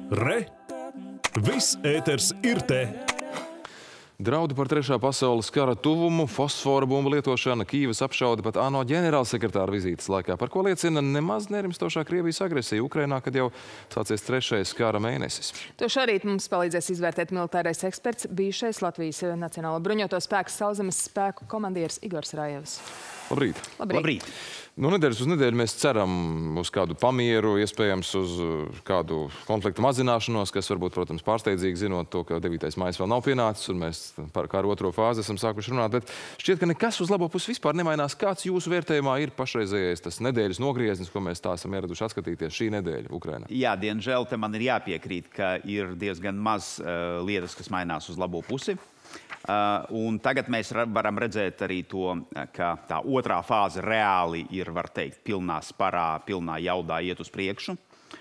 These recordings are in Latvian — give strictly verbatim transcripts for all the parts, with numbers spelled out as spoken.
Re! Viss ēters ir te! Draudi par trešā pasaules kara tuvumu, fosfora bumbu lietošana, Kīivas apšaude pat ANO ģenerālsekretāra vizītes laikā, par ko liecina nemaz nerimstošā Krievijas agresija Ukrainā, kad jau sācies trešais kara mēnesis. To šorīt mums palīdzēs izvērtēt militārais eksperts, bijušais Latvijas Nacionālo bruņoto spēku sauszemes spēku komandieris Igors Rājevs. Labrīt! Labrīt! Labrīt. No nedēļas uz nedēļu mēs ceram uz kādu pamieru, iespējams uz kādu konfliktu mazināšanos, kas varbūt, protams, pārsteidzīgi zinot to, ka devītais maijs vēl nav pienācis un mēs par karu otro fāzi esam sākuši runāt, bet šķiet, ka nekas uz labo pusi vispār nemainās. Kāds jūsu vērtējumā ir pašreizējais tas nedēļas nogrieznis, ko mēs tā esam ieraduši atskatīties šī nedēļa Ukrainā? Jā, diemžēl te man ir jāpiekrīt, ka ir diezgan maz uh, lietas, kas mainās uz labo pusi. Uh, un tagad mēs varam redzēt arī to, ka tā otrā fāze reāli ir, var teikt, pilnā sparā, pilnā jaudā iet uz priekšu.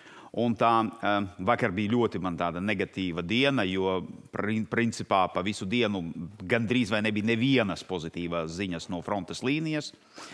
Un tā uh, vakar bija ļoti man tāda negatīva diena, jo principā pa visu dienu gandrīz vai nebija nevienas pozitīvas ziņas no frontes līnijas.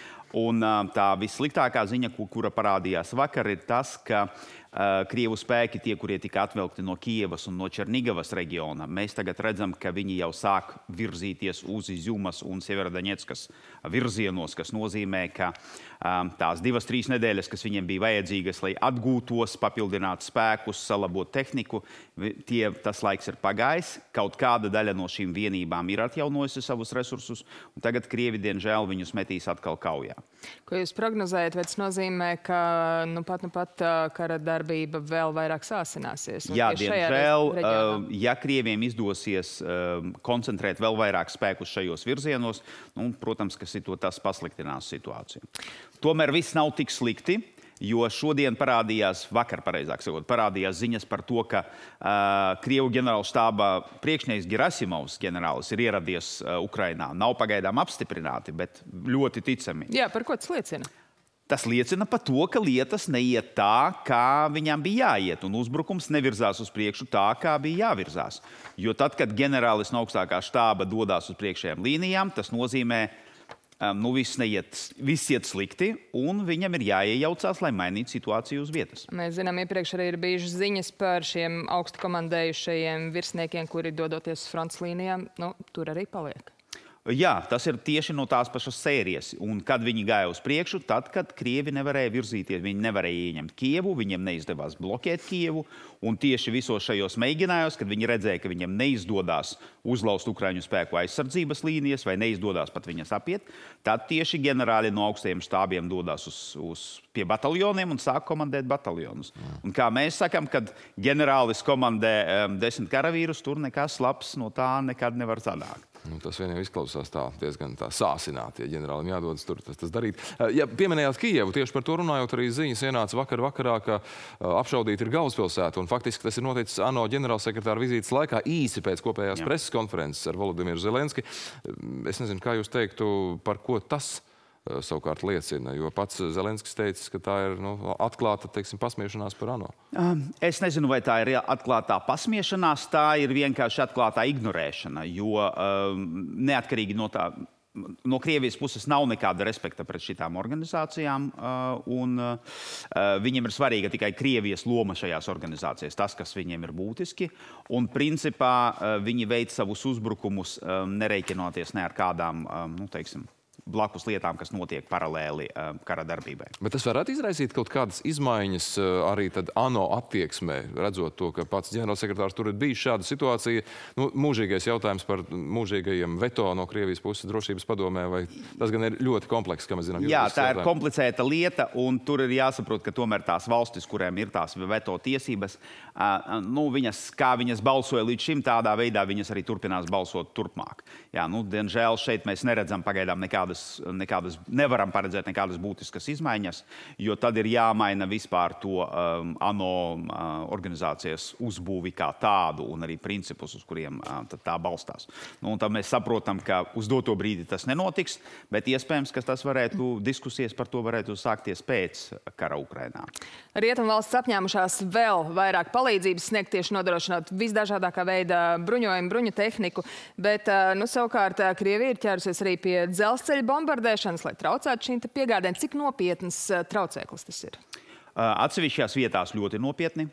Un uh, tā vissliktākā ziņa, kura parādījās vakar, ir tas, ka Uh, Krievu spēki, tie, kurie tika atvilkti no Kievas un no Černigavas reģiona, mēs tagad redzam, ka viņi jau sāk virzīties uz Izjumas un Sieverodaņeckas virzienos, kas nozīmē, ka um, tās divas, trīs nedēļas, kas viņiem bija vajadzīgas, lai atgūtos, papildinātu spēkus, salabotu tehniku, tie, tas laiks ir pagājis. Kaut kāda daļa no šīm vienībām ir atjaunojusi savus resursus, un tagad Krievi, diemžēl, viņus metīs atkal kaujā. Ko jūs prognozējat, vai tas nozīmē, ka nu pat, nu pat kara darbība vēl vairāk sāsināsies? Jā, diemžēl, ja Krieviem izdosies koncentrēt vēl vairāk spēkus šajos virzienos, nu, protams, ka tas pasliktinās situāciju. Tomēr viss nav tik slikti, jo šodien parādījās, vakar pareizāk sakot, parādījās ziņas par to, ka uh, Krievu ģenerāla štāba priekšnieks Gerasimovs ģenerālis ir ieradies uh, Ukrainā. Nav pagaidām apstiprināti, bet ļoti ticami. Jā, par ko tas liecina? Tas liecina par to, ka lietas neiet tā, kā viņām bija jāiet, un uzbrukums nevirzās uz priekšu tā, kā bija jāvirzās. Jo tad, kad ģenerālis no augstākā štāba dodās uz priekšējām līnijām, tas nozīmē, Um, nu, viss, neiet, viss iet slikti, un viņam ir jāiejaucās, lai mainītu situāciju uz vietas. Mēs zinām, iepriekš arī ir bijušas ziņas par šiem augstu komandējušajiem virsniekiem, kuri dodoties uz frontes līnijām, nu, tur arī paliek. Jā, tas ir tieši no tās pašas sērijas. Un kad viņi gāja uz priekšu, tad, kad Krievi nevarēja virzīties, viņi nevarēja ieņemt Kievu, viņiem neizdevās bloķēt Kievu, un tieši visos šajos mēģinājos, kad viņi redzēja, ka viņiem neizdodās uzlauzt Ukraiņu spēku aizsardzības līnijas vai neizdodās pat viņas apiet, tad tieši ģenerāļi no augstajiem štābiem dodās uz, uz pie bataljoniem un sāk komandēt bataljonus. Mm. Un kā mēs sakam, kad ģenerālis komandē um, desmit karavīrus, tur nekas labs no tā nekad nevar sanākt. Nu, tas vien jau izklausās tā diezgan tā sāsināti, ja ģenerālim jādodas tur tas, tas darīt. Ja pieminējāt Kijevu, tieši par to runājot, arī ziņas ienāca vakar vakarā, ka apšaudīta ir galvaspilsēta, un faktiski tas ir noticis ANO ģenerālsekretāra vizītes laikā īsi pēc kopējās Jā. preses konferences ar Volodimiru Zelenski. Es nezinu, kā jūs teiktu, par ko tas savukārt liecina, jo pats Zelenskis teicis, ka tā ir nu, atklāta, teiksim, pasmiešanās par ANO. Es nezinu, vai tā ir atklātā pasmiešanās, tā ir vienkārši atklātā ignorēšana, jo um, neatkarīgi no tā, no Krievijas puses nav nekāda respekta pret šitām organizācijām, uh, un uh, viņiem ir svarīga tikai Krievijas loma šajās organizācijās, tas, kas viņiem ir būtiski, un principā uh, viņi veic savus uzbrukumus, um, nereikinoties ne ar kādām, um, nu, teiksim, blakus lietām, kas notiek paralēli uh, kara darbībai. Bet tas varētu izraisīt kaut kādas izmaiņas uh, arī tad ANO attieksmē, redzot to, ka pats ģenerālsekretārs tur ir bijis šāda situācija. Nu, mūžīgais jautājums par mūžīgajiem veto no Krievijas puses drošības padomē, vai tas gan ir ļoti komplekss, kā mēs zinām? Jā, tā ir komplicēta lieta, un tur ir jāsaprot, ka tomēr tās valstis, kuriem ir tās veto tiesības, uh, nu, viņas, kā viņas balsoja līdz šim, tādā veidā viņas arī turpinās balsot turpmāk. Jā, nu, diemžēl šeit mēs neredzam pagaidām nekādas Nekādas, nevaram paredzēt nekādas būtiskas izmaiņas, jo tad ir jāmaina vispār to um, ANO uh, organizācijas uzbūvi kā tādu un arī principus, uz kuriem uh, tā balstās. Nu, un tad mēs saprotam, ka uz doto brīdi tas nenotiks, bet iespējams, ka tas varētu, diskusijas par to varētu sākties pēc kara Ukrainā. Rietumvalstis apņēmušās vēl vairāk palīdzības sniegt, tieši nodrošināt visdažādākā veidā bruņojumu, bruņu tehniku, bet, uh, nu, savukārt, Krievija ir ķērusies arī pie dzelzceļa bombardēšanas, lai traucētu šīm te piegādēm. Cik nopietnas traucēklis tas ir? Atsevišķās vietās ļoti nopietni,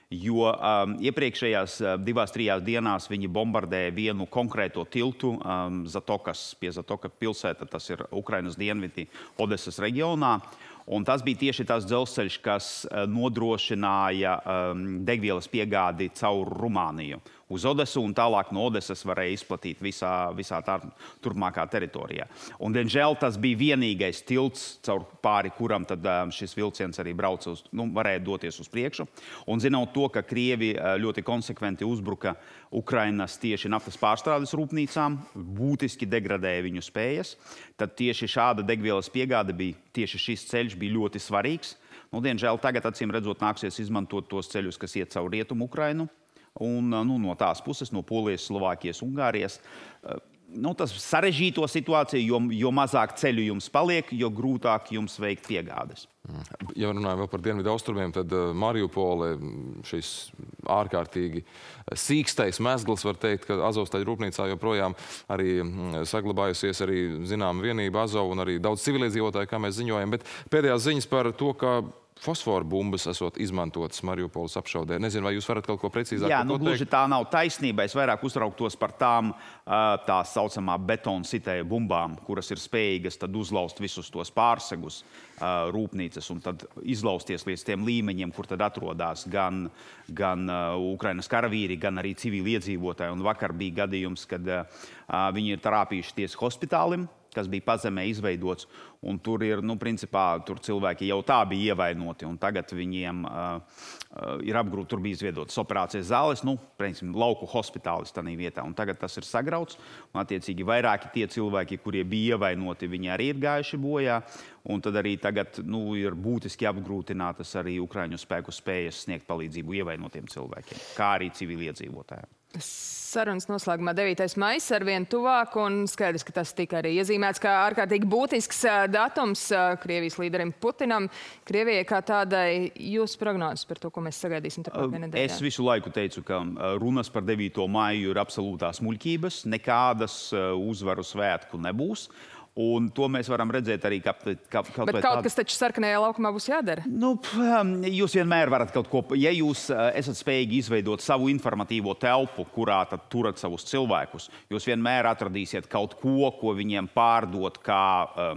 Jo um, iepriekšējās uh, divās, trijās dienās viņi bombardēja vienu konkrēto tiltu um, Zatokas, pie Zatoka pilsēta, tas ir Ukrainas dienvidi Odesas reģionā. Un tas bija tieši tas dzelzceļš, kas uh, nodrošināja um, degvielas piegādi caur Rumāniju uz Odesu, un tālāk no Odesas varēja izplatīt visā, visā tā turpmākā teritorijā. Un, diemžēl, tas bija vienīgais tilts, caur pāri kuram tad um, šis vilciens arī brauca uz, nu, varēja doties uz priekšu. Un zinot to, ka Krievi uh, ļoti konsekventi uzbruka Ukrainas tieši naftas pārstrādes rūpnīcām, būtiski degradēja viņu spējas, tad tieši šāda degvielas piegāde bija, tieši šis ceļš bija ļoti svarīgs. Nu, diemžēl, tagad, acīm redzot, nāksies izmantot tos ceļus, kas iet caur Rietumu Ukrainu. Un nu, no tās puses, no Polijas, Slovākijas, Ungārijas, nu, tas sarežģīto situāciju, jo, jo mazāk ceļu jums paliek, jo grūtāk jums veikt piegādes. Ja runājam vēl par dienvidu austrumiem, tad Mariupole, šis ārkārtīgi sīkstais mezgls, var teikt, ka Azovstaļa rūpnīcā joprojām arī saglabājusies arī zinām vienība Azov un arī daudz civiliedzīvotāju, kā mēs ziņojam, bet pēdējās ziņas par to, ka fosforu bumbas esot izmantotas Mariupoles apšaudē. Nezinu, vai jūs varat kaut ko precīzāk Jā, par to nu, gluži teikt? tā nav taisnība. Es vairāk uztrauktos par tām tā saucamā betona sitēja bumbām, kuras ir spējīgas tad uzlaust visus tos pārsegus rūpnīcas un tad izlausties līdz tiem līmeņiem, kur tad atrodas gan, gan Ukrainas karavīri, gan arī civili iedzīvotāji. Un vakar bija gadījums, kad viņi ir trāpījuši tiesi hospitālim, kas bija pazemē izveidots, un tur ir, nu, principā, tur cilvēki jau tā bija ievainoti, un tagad viņiem uh, uh, ir apgrūti, tur bija izveidotas operācijas zāles, nu, principā, lauku hospitālis tādā vietā, un tagad tas ir sagrauts, un attiecīgi vairāki tie cilvēki, kurie bija ievainoti, viņi arī ir gājuši bojā, un tad arī tagad, nu, ir būtiski apgrūtinātas arī Ukraiņu spēku spējas sniegt palīdzību ievainotiem cilvēkiem, kā arī civiliedzīvotājiem. Sarunas noslēgumā devītais maijs ar vien tuvāk, un skaidrs, ka tas tika arī iezīmēts kā ārkārtīgi būtisks datums Krievijas līderim Putinam. Krievijai kā tādai jūsu prognozes par to, ko mēs sagaidīsim turpmākajā nedēļā? Es visu laiku teicu, ka runas par devīto maiju ir absolūtās muļķības, nekādas uzvaru svētku nebūs. Un to mēs varam redzēt arī kā... kā kaut Bet kaut tādu... kas taču sarkanajā laukumā būs jādara? Nu, jūs vienmēr varat kaut ko... Ja jūs esat spējīgi izveidot savu informatīvo telpu, kurā tad turat savus cilvēkus, jūs vienmēr atradīsiet kaut ko, ko viņiem pārdot kā uh,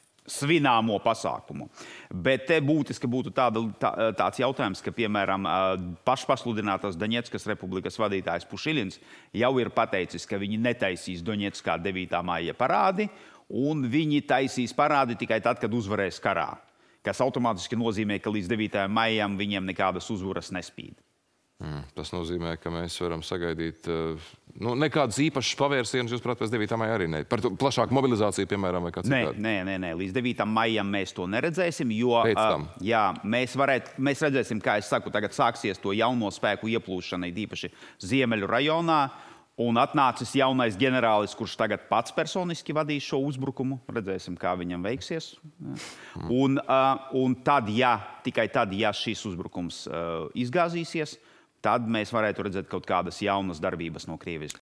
svināmo pasākumu. Bet te būtiski būtu tāda, tā, tāds jautājums, ka, piemēram, pašpasludinātās Doņetskas republikas vadītājs Pušilins jau ir pateicis, ka viņi netaisīs Doņetskā devītā maija parādi, un viņi taisīs parādi tikai tad, kad uzvarēs karā, kas automātiski nozīmē, ka līdz devītajam maijam viņiem nekādas uzvaras nespīd. Mm, tas nozīmē, ka mēs varam sagaidīt nu, nekādus īpašus pavērsienus, jūs, prāt, pēc devītā maija arī ne. Par to plašāku mobilizāciju, piemēram, vai kā citādi? Nē, nē, nē, līdz devītajam maijam mēs to neredzēsim, jo uh, jā, mēs, varēt, mēs redzēsim, kā es saku, tagad sāksies to jauno spēku ieplūšana, īpaši Ziemeļu rajonā. Un atnācis jaunais ģenerālis, kurš tagad pats personiski vadīs šo uzbrukumu. Redzēsim, kā viņam veiksies. Un, uh, un tad, ja, tikai tad, ja šis uzbrukums uh, izgāzīsies, tad mēs varētu redzēt kaut kādas jaunas darbības no Krievijas.